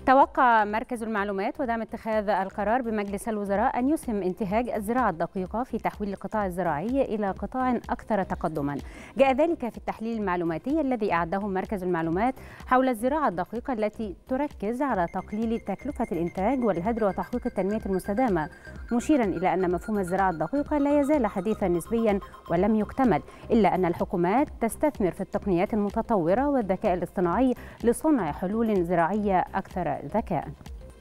توقع مركز المعلومات ودعم اتخاذ القرار بمجلس الوزراء أن يسهم انتهاج الزراعة الدقيقة في تحويل القطاع الزراعي إلى قطاع أكثر تقدما. جاء ذلك في التحليل المعلوماتي الذي أعده مركز المعلومات حول الزراعة الدقيقة التي تركز على تقليل تكلفة الإنتاج والهدر وتحقيق التنمية المستدامة، مشيرا إلى أن مفهوم الزراعة الدقيقة لا يزال حديثا نسبيا ولم يكتمل، إلا أن الحكومات تستثمر في التقنيات المتطورة والذكاء الاصطناعي لصنع حلول زراعية أكثر ذكاء.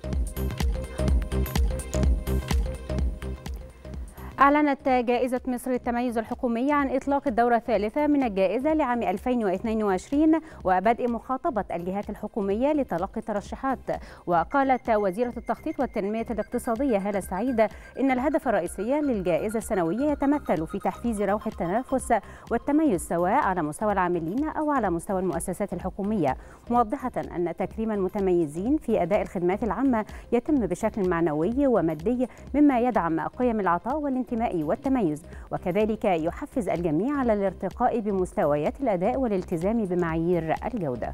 أعلنت جائزة مصر للتميز الحكومية عن إطلاق الدورة الثالثة من الجائزة لعام 2022 وبدء مخاطبة الجهات الحكومية لتلقي الترشيحات. وقالت وزيرة التخطيط والتنمية الاقتصادية هالة سعيد إن الهدف الرئيسي للجائزة السنوية يتمثل في تحفيز روح التنافس والتميز سواء على مستوى العاملين أو على مستوى المؤسسات الحكومية، موضحة أن تكريم المتميزين في أداء الخدمات العامة يتم بشكل معنوي ومادي مما يدعم قيم العطاء والانتماء والتميز، وكذلك يحفز الجميع على الارتقاء بمستويات الأداء والالتزام بمعايير الجودة.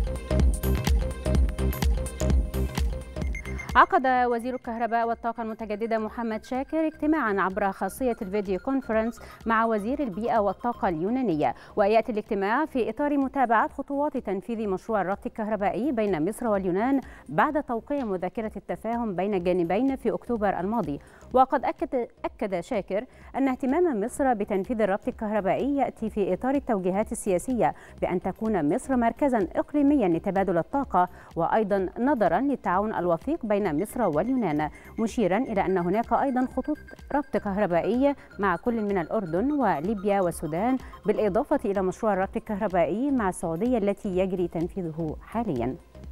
عقد وزير الكهرباء والطاقة المتجددة محمد شاكر اجتماعا عبر خاصية الفيديو كونفرنس مع وزير البيئة والطاقة اليونانية، ويأتي الاجتماع في إطار متابعة خطوات تنفيذ مشروع الربط الكهربائي بين مصر واليونان بعد توقيع مذكرة التفاهم بين الجانبين في أكتوبر الماضي. وقد أكد شاكر أن اهتمام مصر بتنفيذ الربط الكهربائي يأتي في إطار التوجيهات السياسية بأن تكون مصر مركزا إقليميا لتبادل الطاقة، وأيضا نظرا للتعاون الوثيق بين مصر واليونان، مشيرا إلى أن هناك أيضا خطوط ربط كهربائية مع كل من الأردن وليبيا والسودان، بالإضافة إلى مشروع الربط الكهربائي مع السعودية التي يجري تنفيذه حاليا.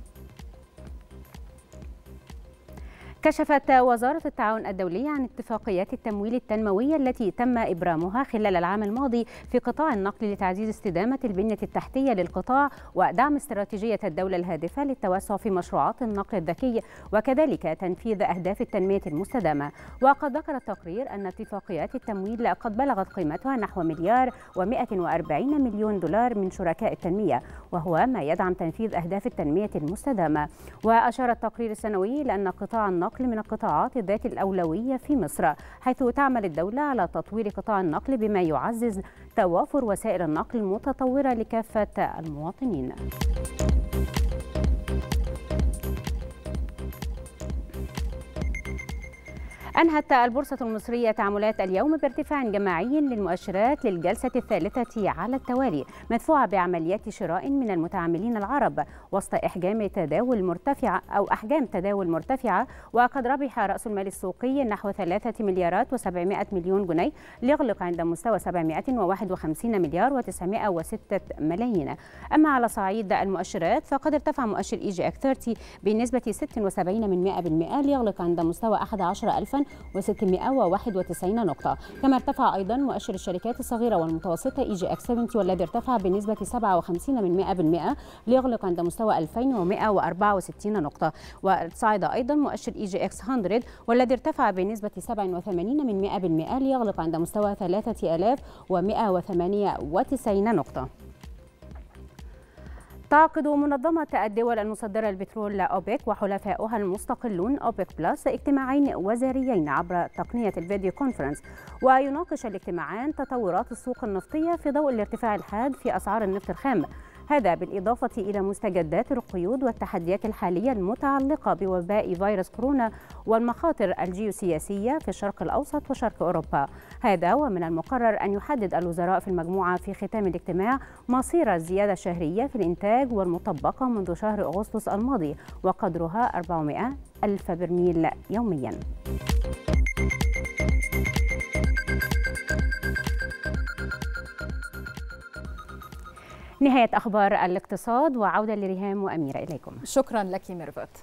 كشفت وزارة التعاون الدولي عن اتفاقيات التمويل التنموية التي تم إبرامها خلال العام الماضي في قطاع النقل لتعزيز استدامة البنية التحتية للقطاع ودعم استراتيجية الدولة الهادفة للتوسع في مشروعات النقل الذكي وكذلك تنفيذ أهداف التنمية المستدامة. وقد ذكر التقرير أن اتفاقيات التمويل قد بلغت قيمتها نحو $140 مليون من شركاء التنمية، وهو ما يدعم تنفيذ أهداف التنمية المستدامة. وأشار التقرير السنوي لأن قطاع النقل من القطاعات ذات الأولوية في مصر، حيث تعمل الدولة على تطوير قطاع النقل بما يعزز توافر وسائل النقل المتطورة لكافة المواطنين. أنهت البورصة المصرية تعاملات اليوم بارتفاع جماعي للمؤشرات للجلسة الثالثة على التوالي، مدفوعة بعمليات شراء من المتعاملين العرب وسط أحجام تداول مرتفعة. وقد ربح رأس المال السوقي نحو 3,700 مليون جنيه ليغلق عند مستوى 751 مليار و906 ملايين. أما على صعيد المؤشرات فقد ارتفع مؤشر EGX 30 بنسبة 76% ليغلق عند مستوى 11,691 نقطة. كما ارتفع أيضا مؤشر الشركات الصغيرة والمتوسطة EGX 70 والذي ارتفع بنسبة 57% ليغلق عند مستوى 2,164 نقطة. وصعد أيضا مؤشر EGX 100 والذي ارتفع بنسبة 87% ليغلق عند مستوى 3,198 نقطة. تعقد منظمة الدول المصدرة للبترول أوبك وحلفائها المستقلون أوبك بلس اجتماعين وزاريين عبر تقنية الفيديو كونفرنس، ويناقش الاجتماعان تطورات السوق النفطية في ضوء الارتفاع الحاد في أسعار النفط الخام، هذا بالإضافة إلى مستجدات القيود والتحديات الحالية المتعلقة بوباء فيروس كورونا والمخاطر الجيوسياسية في الشرق الأوسط وشرق أوروبا. هذا ومن المقرر أن يحدد الوزراء في المجموعة في ختام الاجتماع مصير الزيادة الشهرية في الإنتاج والمطبقة منذ شهر أغسطس الماضي وقدرها 400 ألف برميل يومياً. نهاية أخبار الاقتصاد، وعودة لريهام وأميرة إليكم. شكرا لك ميرفت.